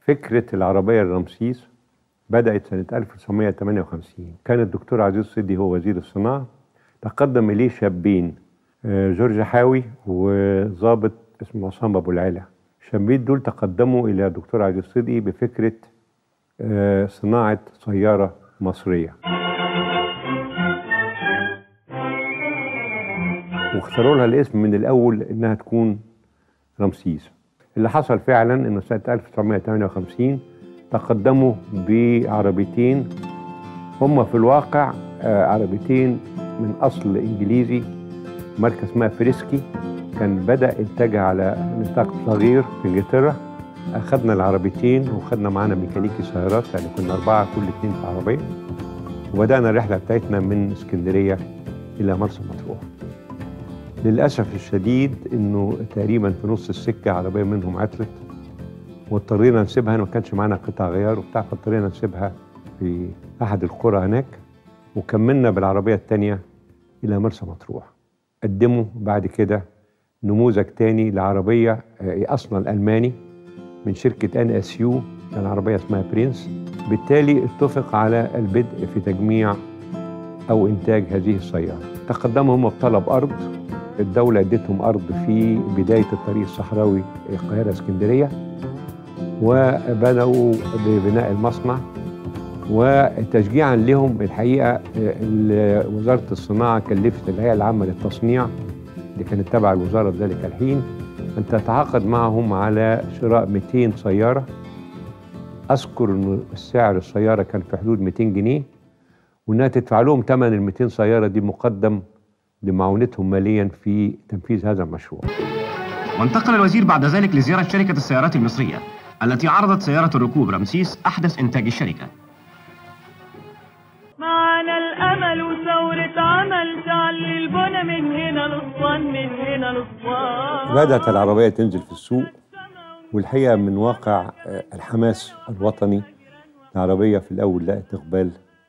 فكرة العربية الرمسيس بدأت سنة 1958. كان الدكتور عزيز صدي هو وزير الصناعة. تقدم إليه شابين، جورج حاوي وضابط اسمه عصام أبو العلا. الشابين دول تقدموا إلى الدكتور عزيز صدي بفكرة صناعة سيارة مصرية، واختاروا لها الاسم من الأول إنها تكون رمسيس. اللي حصل فعلا إنه سنة 1958 تقدموا بعربيتين، هم في الواقع عربيتين من أصل إنجليزي، ماركة اسمها فريسكي. كان بدأ إنتاجها على نطاق صغير في إنجلترا. أخذنا العربيتين وخدنا معانا ميكانيكي سيارات، يعني كنا 4 كل 2 في عربية، وبدأنا الرحلة بتاعتنا من اسكندرية إلى مرسى مطروح. للأسف الشديد إنه تقريبا في نص السكة عربية منهم عطلت واضطرينا نسيبها، ما كانش معانا قطع غيار وبتاع، فاضطرينا نسيبها في أحد القرى هناك، وكملنا بالعربية التانية إلى مرسى مطروح. قدموا بعد كده نموذج تاني لعربية أصلا ألماني من شركة NSU، كان عربية اسمها برينس. بالتالي اتفق على البدء في تجميع أو إنتاج هذه السيارة. تقدموا هم بطلب أرض، الدولة ادتهم أرض في بداية الطريق الصحراوي القاهرة اسكندرية، وبدأوا ببناء المصنع. وتشجيعا لهم الحقيقة وزارة الصناعة كلفت الهيئة العامة للتصنيع اللي كانت تابعة الوزارة في ذلك الحين أن تتعاقد معهم على شراء 200 سيارة. أذكر أن سعر السيارة كان في حدود 200 جنيه، وأنها تدفع لهم ثمن ال 200 سيارة دي مقدم لمعاونتهم ماليا في تنفيذ هذا المشروع. وانتقل الوزير بعد ذلك لزيارة شركة السيارات المصرية التي عرضت سيارة الركوب رمسيس أحدث إنتاج الشركة. معنا الأمل وثورة عمل تعلي البنى من هنا للصن، من هنا للصن. بدأت العربية تنزل في السوق، والحقيقة من واقع الحماس الوطني العربية في الأول لقت إقبال،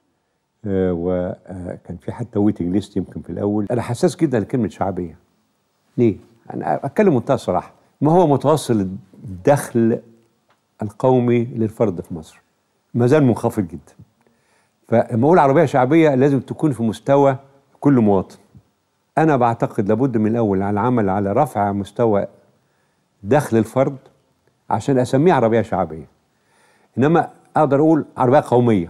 وكان في حتى ويتنج ليست يمكن في الأول. أنا حساس جدا لكلمة شعبية. ليه؟ أنا أتكلم منتهى الصراحة. ما هو متوسط الدخل القومي للفرد في مصر ما زال منخفض جدا. فلما أقول عربية شعبية لازم تكون في مستوى كل مواطن. أنا بعتقد لابد من الأول على العمل على رفع مستوى دخل الفرد عشان أسميه عربية شعبية، إنما أقدر أقول عربية قومية.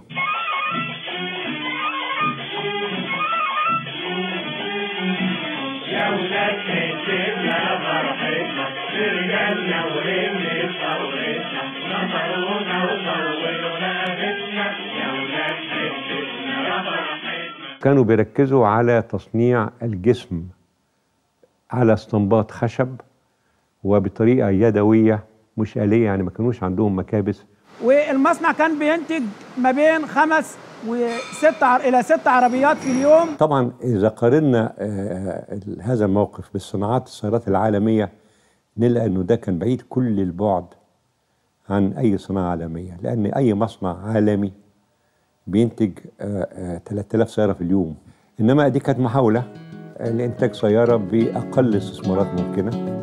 كانوا بيركزوا على تصنيع الجسم على اسطمبات خشب وبطريقة يدوية مش آلية، يعني ما كانوش عندهم مكابس. والمصنع كان بينتج ما بين 5 إلى 6 عربيات في اليوم. طبعا إذا قارنا هذا الموقف بالصناعات السيارات العالمية نلقى أنه ده كان بعيد كل البعد عن أي صناعة عالمية، لأن أي مصنع عالمي بينتج 3000 سيارة في اليوم، إنما دي كانت محاولة لإنتاج سيارة بأقل استثمارات ممكنة.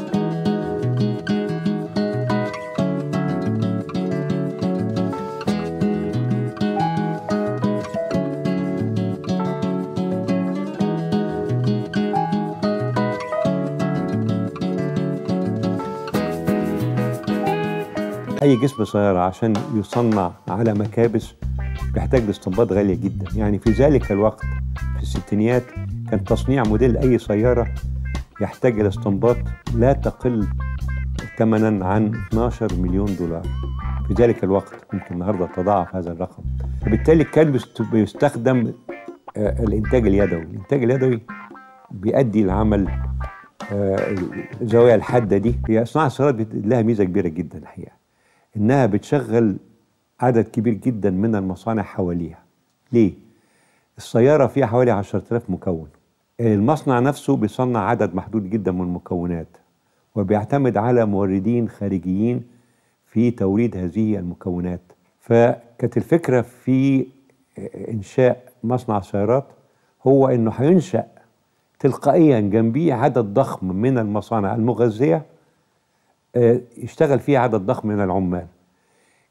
أي جسم سيارة عشان يصنع على مكابس بيحتاج لاستنباط غالية جدا. يعني في ذلك الوقت في الستينيات كان تصنيع موديل أي سيارة يحتاج إلى استنباط لا تقل ثمنا عن 12 مليون دولار في ذلك الوقت. يمكن النهارده تضاعف هذا الرقم. وبالتالي كان بيستخدم الإنتاج اليدوي. الإنتاج اليدوي بيؤدي العمل الزوايا الحادة دي. هي صناعة السيارات لها ميزة كبيرة جدا الحقيقة، إنها بتشغل عدد كبير جدا من المصانع حواليها. ليه؟ السيارة فيها حوالي 10,000 مكون. المصنع نفسه بيصنع عدد محدود جدا من المكونات، وبيعتمد على موردين خارجيين في توريد هذه المكونات. فكانت الفكرة في إنشاء مصنع سيارات هو إنه هينشأ تلقائيا جنبيه عدد ضخم من المصانع المغذية يشتغل فيها عدد ضخم من العمال.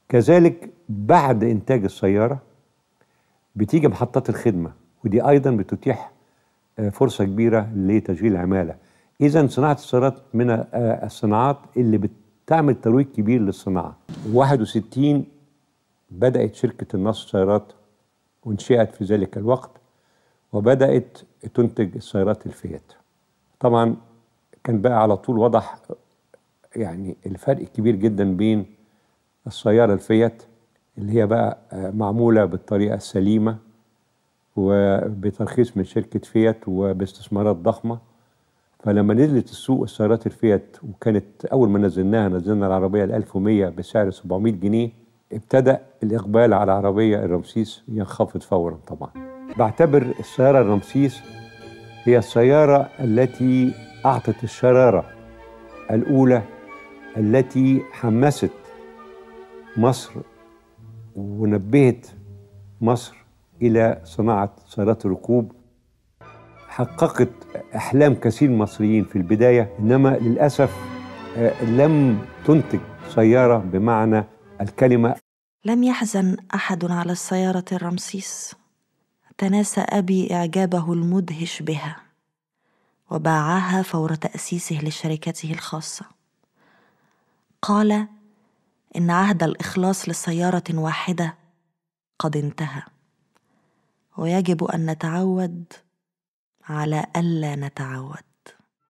كذلك بعد إنتاج السيارة بتيجي محطات الخدمة، ودي أيضا بتتيح فرصة كبيرة لتشغيل العمالة. إذن صناعة السيارات من الصناعات اللي بتعمل ترويج كبير للصناعة. 61 بدأت شركة النصر سيارات وانشئت في ذلك الوقت، وبدأت تنتج السيارات الفيات. طبعا كان بقى على طول وضح يعني الفرق كبير جدا بين السيارة الفيات اللي هي بقى معمولة بالطريقة السليمة وبترخيص من شركة فيات وباستثمارات ضخمة. فلما نزلت السوق السيارات الفيات، وكانت أول ما نزلنا العربية 1100 بسعر 700 جنيه، ابتدأ الإقبال على العربية الرمسيس ينخفض فورا. طبعا بعتبر السيارة الرمسيس هي السيارة التي أعطت الشرارة الأولى التي حمست مصر ونبهت مصر إلى صناعة سيارات الركوب. حققت أحلام كثير من المصريين في البداية، إنما للأسف لم تنتج سيارة بمعنى الكلمة. لم يحزن أحد على السيارة الرمسيس. تناسى أبي إعجابه المدهش بها، وباعها فور تأسيسه لشركته الخاصة. قال إن عهد الإخلاص لسيارة واحدة قد انتهى، ويجب أن نتعود على ألا نتعود.